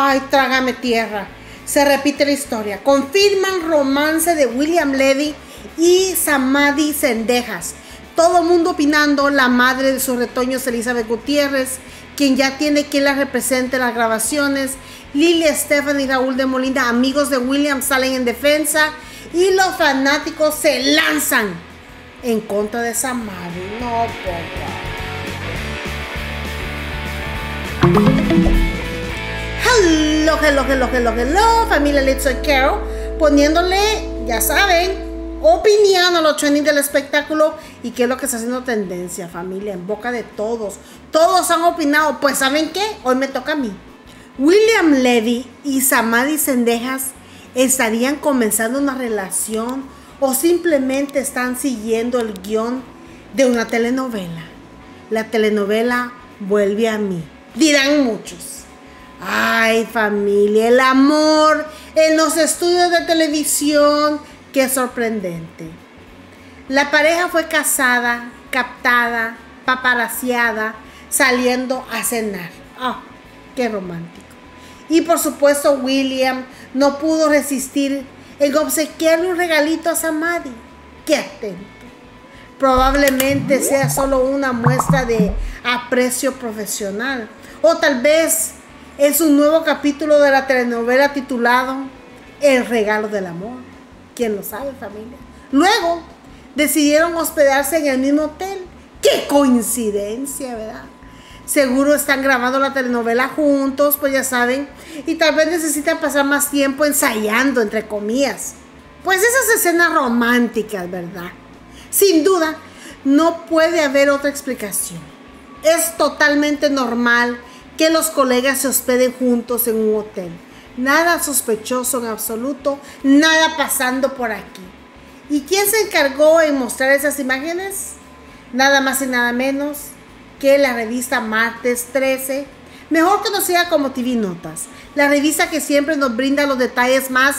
Ay, trágame tierra. Se repite la historia. Confirman romance de William Levy y Samadhi Zendejas. Todo el mundo opinando. La madre de sus retoños, Elizabeth Gutiérrez, quien ya tiene quien la represente en las grabaciones. Lily Estefan y Raúl de Molina, amigos de William, salen en defensa. Y los fanáticos se lanzan en contra de Samadhi. No, hello, familia Let's Soy Carol, poniéndole, ya saben, opinión a los trending del espectáculo y qué es lo que está haciendo tendencia, familia, en boca de todos. Todos han opinado, pues ¿saben qué? Hoy me toca a mí. William Levy y Samadhi Zendejas estarían comenzando una relación o simplemente están siguiendo el guión de una telenovela. La telenovela Vuelve a mí, dirán muchos. Ay, familia, el amor en los estudios de televisión, qué sorprendente. La pareja fue casada, captada, paparaciada, saliendo a cenar. Ah, qué romántico. Y por supuesto William no pudo resistir en obsequiarle un regalito a Samadhi. Qué atento. Probablemente sea solo una muestra de aprecio profesional. O tal vez es un nuevo capítulo de la telenovela titulado El regalo del amor. ¿Quién lo sabe, familia? Luego decidieron hospedarse en el mismo hotel. ¡Qué coincidencia!, ¿verdad? Seguro están grabando la telenovela juntos, pues ya saben. Y tal vez necesitan pasar más tiempo ensayando, entre comillas. Pues esas escenas románticas, ¿verdad? Sin duda, no puede haber otra explicación. Es totalmente normal que los colegas se hospeden juntos en un hotel. Nada sospechoso en absoluto, nada pasando por aquí. ¿Y quién se encargó en mostrar esas imágenes? Nada más y nada menos que la revista Martes 13, mejor conocida como TV Notas. La revista que siempre nos brinda los detalles más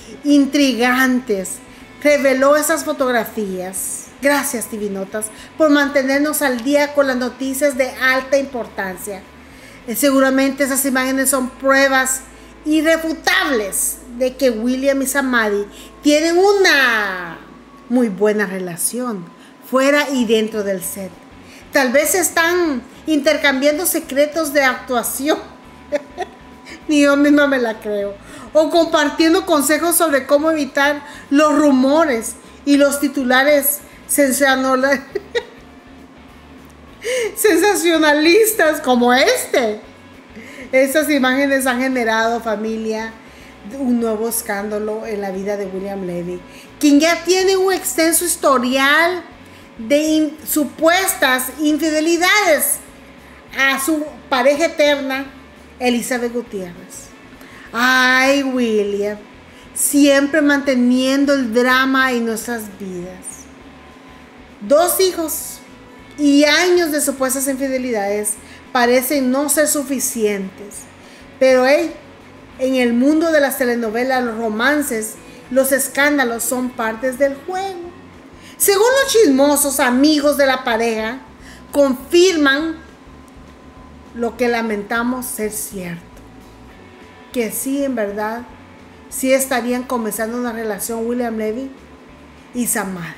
intrigantes. Reveló esas fotografías. Gracias, TV Notas, por mantenernos al día con las noticias de alta importancia. Seguramente esas imágenes son pruebas irrefutables de que William y Samadhi tienen una muy buena relación, fuera y dentro del set. Tal vez están intercambiando secretos de actuación. Ni yo misma me la creo. O compartiendo consejos sobre cómo evitar los rumores y los titulares sensacionalistas como este. Estas imágenes han generado, familia, un nuevo escándalo en la vida de William Levy, quien ya tiene un extenso historial de supuestas infidelidades a su pareja eterna, Elizabeth Gutiérrez. Ay, William, siempre manteniendo el drama en nuestras vidas. 2 hijos y años de supuestas infidelidades parecen no ser suficientes. Pero en el mundo de las telenovelas, los romances, los escándalos son partes del juego. Según los chismosos amigos de la pareja, confirman lo que lamentamos ser cierto. Que sí, en verdad, sí estarían comenzando una relación William Levy y Samadhi.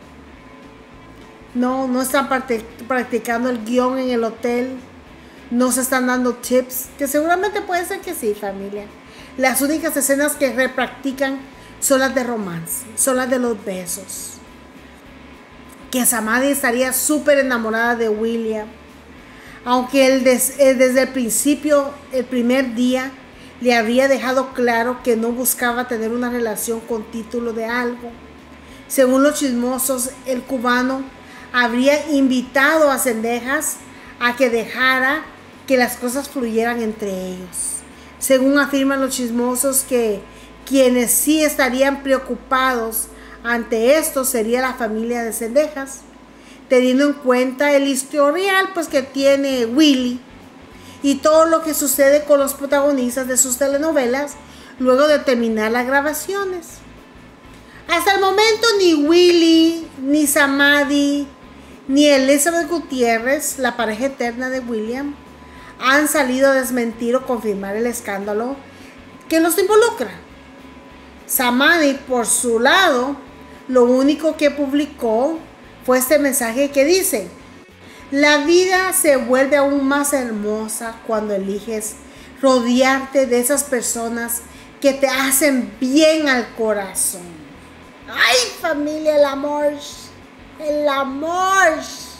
No están practicando el guión en el hotel. No se están dando tips, que seguramente puede ser que sí, familia. Las únicas escenas que repractican son las de romance, son las de los besos. Que Samadhi estaría súper enamorada de William, aunque él desde el principio, el primer día, le había dejado claro que no buscaba tener una relación con título de algo. Según los chismosos, el cubano habría invitado a Zendejas a que dejara que las cosas fluyeran entre ellos. Según afirman los chismosos, que quienes sí estarían preocupados ante esto sería la familia de Zendejas, teniendo en cuenta el historial pues que tiene Willy y todo lo que sucede con los protagonistas de sus telenovelas luego de terminar las grabaciones. Hasta el momento ni Willy, ni Samadhi, ni Elizabeth Gutiérrez, la pareja eterna de William, han salido a desmentir o confirmar el escándalo que los involucra. Samani, por su lado, lo único que publicó fue este mensaje que dice: la vida se vuelve aún más hermosa cuando eliges rodearte de esas personas que te hacen bien al corazón. ¡Ay, familia, el amor! ¡El amor!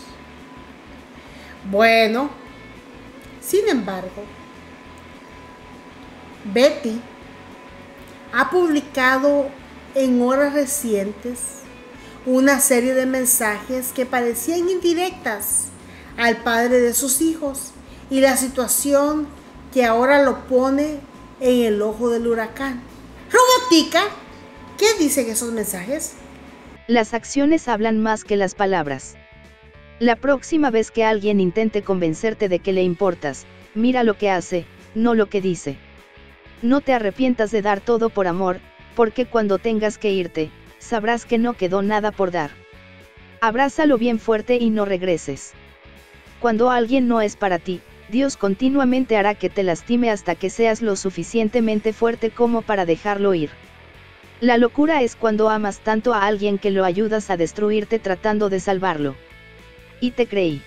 Bueno, sin embargo, Betty ha publicado en horas recientes una serie de mensajes que parecían indirectas al padre de sus hijos y la situación que ahora lo pone en el ojo del huracán. Robotica, ¿qué dicen esos mensajes? Las acciones hablan más que las palabras. La próxima vez que alguien intente convencerte de que le importas, mira lo que hace, no lo que dice. No te arrepientas de dar todo por amor, porque cuando tengas que irte, sabrás que no quedó nada por dar. Abrázalo bien fuerte y no regreses. Cuando alguien no es para ti, Dios continuamente hará que te lastime hasta que seas lo suficientemente fuerte como para dejarlo ir. La locura es cuando amas tanto a alguien que lo ayudas a destruirte tratando de salvarlo. Y te creí.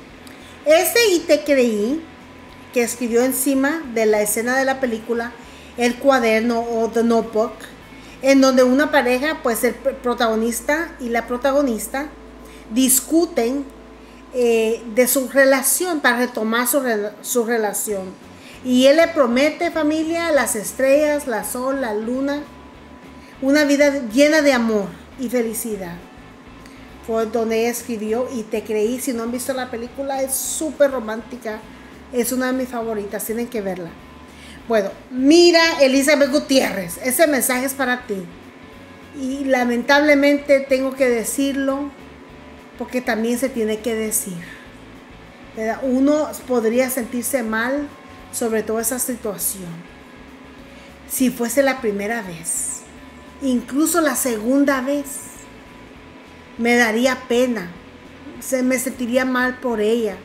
Y te creí, que escribió encima de la escena de la película El cuaderno o The Notebook, en donde una pareja, pues el protagonista y la protagonista, discuten de su relación, para retomar su relación. Y él le promete, familia, las estrellas, la sol, la luna, una vida llena de amor y felicidad. Fue donde ella escribió Y te creí. Si no han visto la película, es súper romántica, es una de mis favoritas, tienen que verla. Bueno, mira, Elizabeth Gutiérrez, ese mensaje es para ti. Y lamentablemente tengo que decirlo, porque también se tiene que decir, ¿verdad? Uno podría sentirse mal sobre toda esa situación si fuese la primera vez, incluso la segunda vez. Me daría pena, me sentiría mal por ella.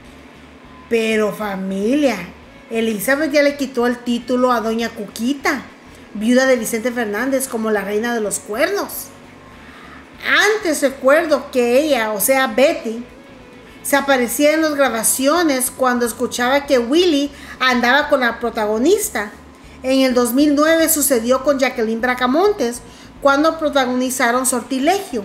Pero familia, Elizabeth ya le quitó el título a doña Cuquita, viuda de Vicente Fernández, como la reina de los cuernos. Antes recuerdo que ella, o sea Betty, se aparecía en las grabaciones cuando escuchaba que Willy andaba con la protagonista. En el 2009 sucedió con Jacqueline Bracamontes cuando protagonizaron Sortilegio.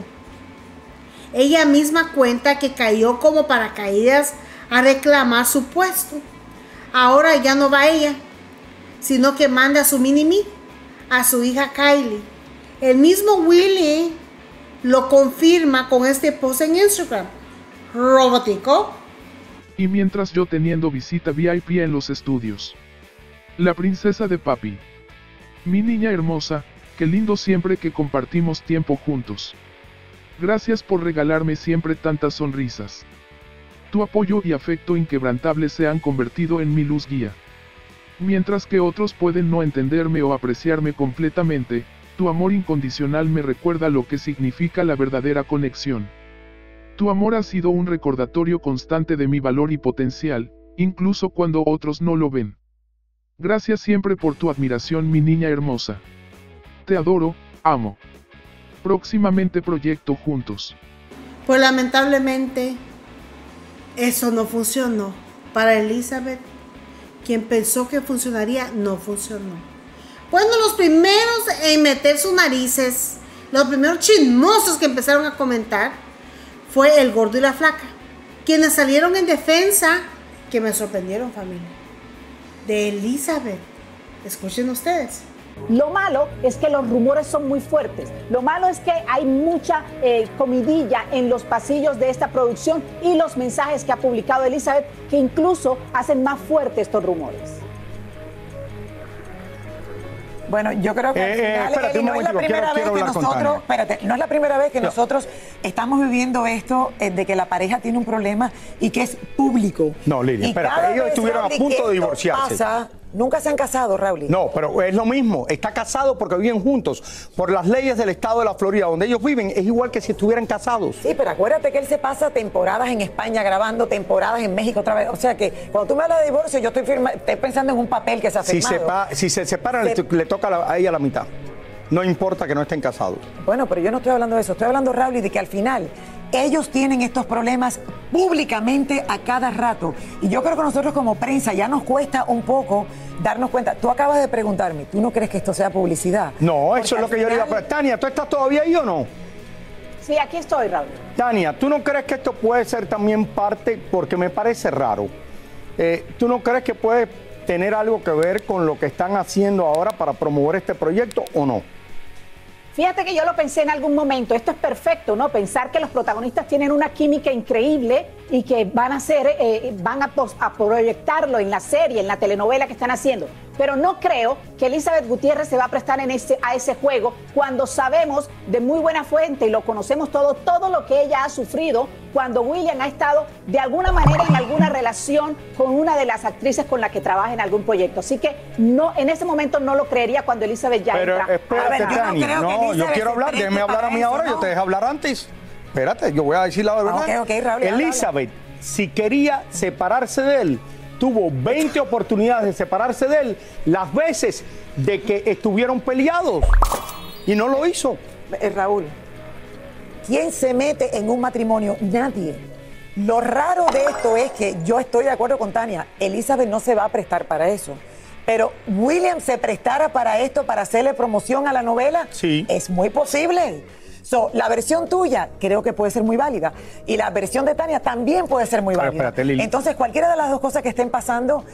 Ella misma cuenta que cayó como paracaídas a reclamar su puesto. Ahora ya no va ella, sino que manda a su mini-me, a su hija Kylie. El mismo Willy lo confirma con este post en Instagram. Robotico. Y mientras yo teniendo visita VIP en los estudios. La princesa de papi. Mi niña hermosa, qué lindo siempre que compartimos tiempo juntos. Gracias por regalarme siempre tantas sonrisas. Tu apoyo y afecto inquebrantable se han convertido en mi luz guía. Mientras que otros pueden no entenderme o apreciarme completamente, tu amor incondicional me recuerda lo que significa la verdadera conexión. Tu amor ha sido un recordatorio constante de mi valor y potencial, incluso cuando otros no lo ven. Gracias siempre por tu admiración, mi niña hermosa. Te adoro, amo. Próximamente proyecto juntos. Pues lamentablemente eso no funcionó. Para Elizabeth, quien pensó que funcionaría, no funcionó. Bueno, los primeros en meter sus narices, los primeros chismosos que empezaron a comentar, fue el gordo y la flaca, quienes salieron en defensa, que me sorprendieron, familia, de Elizabeth. Escuchen ustedes. Lo malo es que los rumores son muy fuertes. Lo malo es que hay mucha comidilla en los pasillos de esta producción y los mensajes que ha publicado Elizabeth, que incluso hacen más fuertes estos rumores. Bueno, yo creo que al final, espérate, no es la primera vez que nosotros, no es la primera vez que nosotros estamos viviendo esto de que la pareja tiene un problema y que es público. No, Lidia, espérate, ellos estuvieron a punto de divorciarse. Nunca se han casado, Raúl. No, pero es lo mismo. Está casado porque viven juntos. Por las leyes del estado de la Florida, donde ellos viven, es igual que si estuvieran casados. Sí, pero acuérdate que él se pasa temporadas en España grabando, temporadas en México otra vez. O sea que cuando tú me hablas de divorcio, yo estoy pensando en un papel que se ha firmado. Si se separan, le toca a ella la mitad. No importa que no estén casados. Bueno, pero yo no estoy hablando de eso. Estoy hablando, Raúl, de que al final ellos tienen estos problemas públicamente a cada rato. Y yo creo que nosotros como prensa ya nos cuesta un poco darnos cuenta. Tú acabas de preguntarme, ¿tú no crees que esto sea publicidad? No, porque eso es lo que yo le digo. Tania, ¿tú estás todavía ahí o no? Sí, aquí estoy, Raúl. Tania, ¿tú no crees que esto puede ser también parte, porque me parece raro, ¿tú no crees que puede tener algo que ver con lo que están haciendo ahora para promover este proyecto o no? Fíjate que yo lo pensé en algún momento, esto es perfecto, ¿no? Pensar que los protagonistas tienen una química increíble y que van a proyectarlo en la serie, en la telenovela que están haciendo. Pero no creo que Elizabeth Gutiérrez se va a prestar a ese juego cuando sabemos de muy buena fuente y lo conocemos todo lo que ella ha sufrido cuando William ha estado de alguna manera en alguna relación con una de las actrices con la que trabaja en algún proyecto. Así que no, en ese momento no lo creería cuando Elizabeth ya entra. Pero espérate, Tania, yo quiero hablar, déjeme hablar a mí ahora, yo te dejé hablar antes. Espérate, yo voy a decir la verdad. Okay, Raúl, Elizabeth, si quería separarse de él, tuvo 20 oportunidades de separarse de él las veces de que estuvieron peleados y no lo hizo. Raúl, ¿quién se mete en un matrimonio? Nadie. Lo raro de esto es que yo estoy de acuerdo con Tania, Elizabeth no se va a prestar para eso. Pero William se prestara para esto, para hacerle promoción a la novela, sí. Es muy posible. La versión tuya creo que puede ser muy válida y la versión de Tania también puede ser muy válida. Espérate, Lili. Entonces, cualquiera de las dos cosas que estén pasando,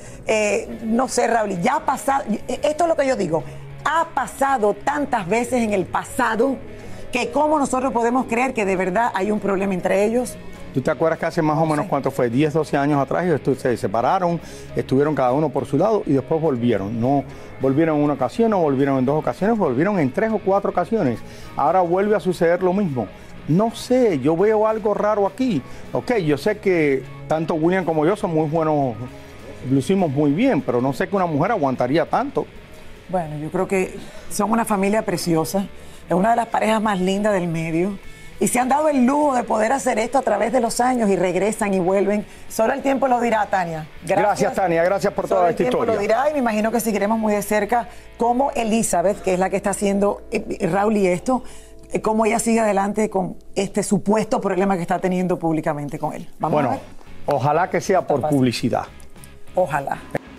no sé, Raúl, ya ha pasado, esto es lo que yo digo, ha pasado tantas veces en el pasado que cómo nosotros podemos creer que de verdad hay un problema entre ellos. ¿Tú te acuerdas que hace más o menos cuánto fue? 10, 12 años atrás ellos se separaron, estuvieron cada uno por su lado y después volvieron. No volvieron en una ocasión, no volvieron en 2 ocasiones, volvieron en 3 o 4 ocasiones. Ahora vuelve a suceder lo mismo. No sé, yo veo algo raro aquí. Ok, yo sé que tanto William como yo son muy buenos, lucimos muy bien, pero no sé que una mujer aguantaría tanto. Bueno, yo creo que son una familia preciosa, es una de las parejas más lindas del medio. Y se han dado el lujo de poder hacer esto a través de los años y regresan y vuelven. Solo el tiempo lo dirá, Tania. Gracias, Tania. Gracias por toda esta historia. Solo el tiempo lo dirá y me imagino que seguiremos muy de cerca cómo Elizabeth, que es la que está haciendo Raúl y esto, cómo ella sigue adelante con este supuesto problema que está teniendo públicamente con él. Vamos a ver. Ojalá que sea por publicidad. Ojalá.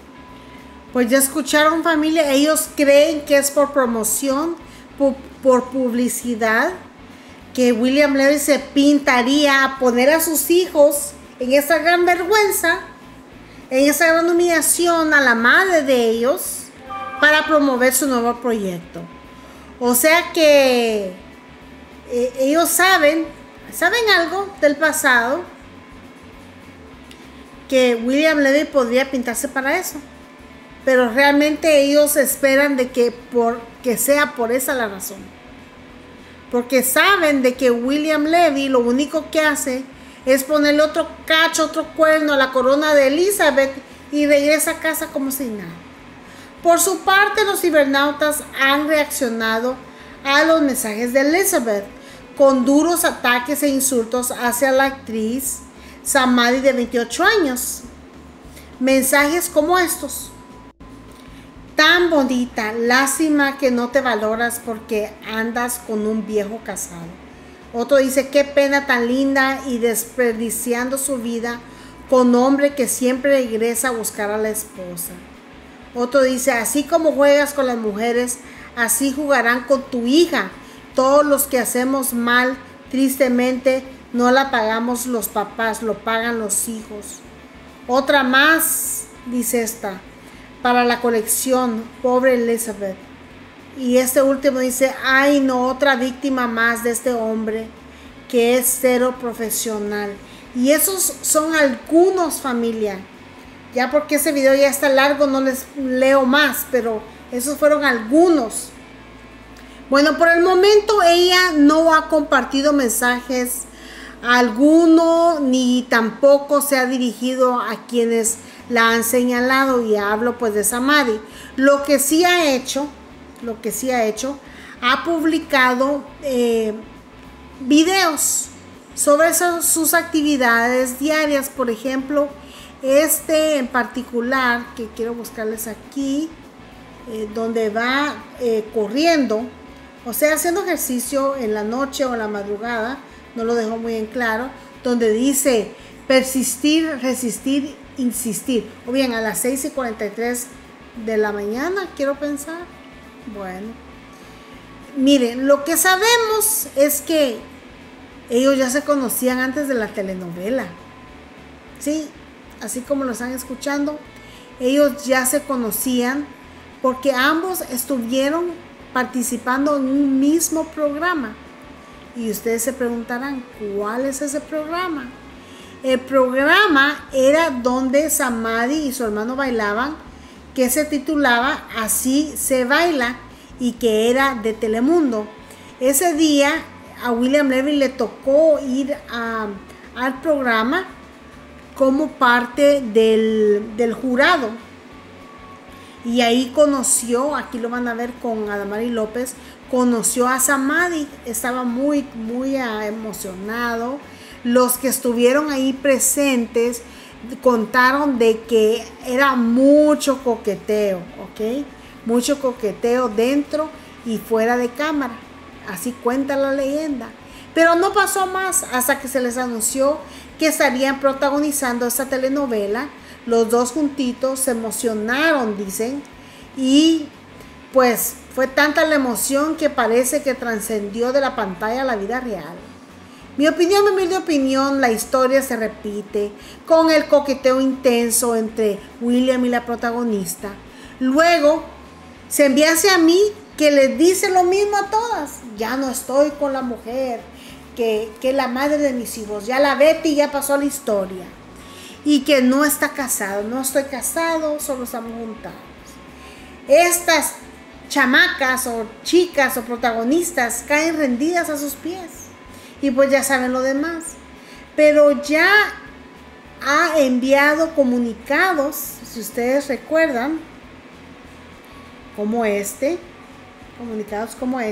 Pues ya escucharon, familia. Ellos creen que es por promoción, por publicidad, que William Levy se pintaría a poner a sus hijos en esa gran vergüenza, en esa gran humillación a la madre de ellos para promover su nuevo proyecto. O sea que ellos saben algo del pasado, que William Levy podría pintarse para eso, pero realmente ellos esperan de que sea por esa la razón. Porque saben de que William Levy lo único que hace es ponerle otro cacho, otro cuerno a la corona de Elizabeth y regresa a casa como si nada. Por su parte, los cibernautas han reaccionado a los mensajes de Elizabeth con duros ataques e insultos hacia la actriz Samadhi de 28 años. Mensajes como estos: tan bonita, lástima que no te valoras porque andas con un viejo casado. Otro dice, qué pena tan linda y desperdiciando su vida con hombre que siempre regresa a buscar a la esposa. Otro dice, así como juegas con las mujeres, así jugarán con tu hija. Todos los que hacemos mal, tristemente, no la pagamos los papás, lo pagan los hijos. Otra más, dice esta, para la colección, pobre Elizabeth. Y este último dice, ay no, otra víctima más de este hombre que es cero profesional. Y esos son algunos, familia. Ya porque ese video ya está largo, no les leo más, pero esos fueron algunos. Bueno, por el momento ella no ha compartido mensajes alguno, ni tampoco se ha dirigido a quienes la han señalado, y hablo pues de Samadhi. Lo que sí ha hecho, ha publicado videos sobre sus actividades diarias. Por ejemplo, este en particular, que quiero buscarles aquí, donde va corriendo, o sea, haciendo ejercicio en la noche o en la madrugada, no lo dejo muy en claro, donde dice persistir, resistir, insistir, o bien a las 6:43 de la mañana, quiero pensar. Bueno, miren, lo que sabemos es que ellos ya se conocían antes de la telenovela, sí, así como lo están escuchando, ellos ya se conocían porque ambos estuvieron participando en un mismo programa. Y ustedes se preguntarán, ¿cuál es ese programa? El programa era donde Samadhi y su hermano bailaban, que se titulaba Así se baila, y que era de Telemundo. Ese día a William Levy le tocó ir al programa como parte del jurado. Y ahí conoció, aquí lo van a ver con Adamari López, conoció a Samadhi, estaba muy emocionado. Los que estuvieron ahí presentes contaron de que era mucho coqueteo, ¿ok? Mucho coqueteo dentro y fuera de cámara, así cuenta la leyenda. Pero no pasó más hasta que se les anunció que estarían protagonizando esta telenovela. Los dos juntitos se emocionaron, dicen, y pues fue tanta la emoción que parece que trascendió de la pantalla a la vida real. Mi opinión, mi humilde opinión, la historia se repite con el coqueteo intenso entre William y la protagonista. Luego se envía hacia mí, que les dice lo mismo a todas. Ya no estoy con la mujer que es la madre de mis hijos. Ya la Betty ya pasó a la historia. Y que no está casado. No estoy casado, solo estamos juntados. Estas chamacas o chicas o protagonistas caen rendidas a sus pies. Y pues ya saben lo demás. Pero ya ha enviado comunicados, si ustedes recuerdan, comunicados como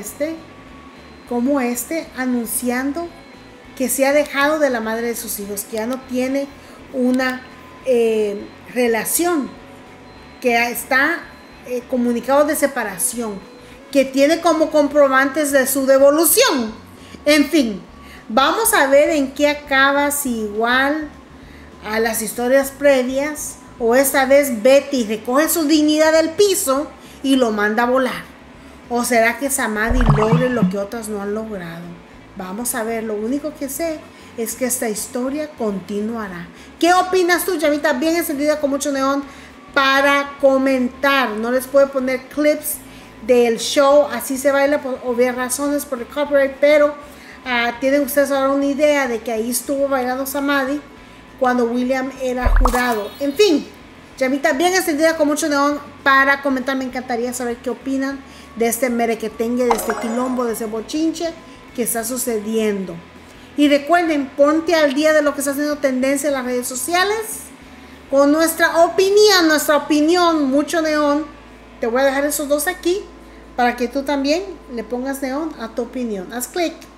este, anunciando que se ha dejado de la madre de sus hijos, que ya no tiene una relación, que está comunicado de separación, que tiene como comprobantes de su devolución. En fin, vamos a ver en qué acaba, si igual a las historias previas, o esta vez Betty recoge su dignidad del piso y lo manda a volar. ¿O será que Samadhi logre lo que otras no han logrado? Vamos a ver. Lo único que sé es que esta historia continuará. ¿Qué opinas tú, llamita bien encendida con mucho neón para comentar? No les puedo poner clips del show Así se baila por obvias razones, por el copyright, pero tienen ustedes ahora una idea de que ahí estuvo bailando Samadhi cuando William era jurado. En fin, llamita bien encendida con mucho neón para comentar. Me encantaría saber qué opinan de este merequetengue, de este quilombo, de ese bochinche que está sucediendo. Y recuerden, ponte al día de lo que está haciendo tendencia en las redes sociales con nuestra opinión, mucho neón. Te voy a dejar esos dos aquí para que tú también le pongas neón a tu opinión. Haz clic.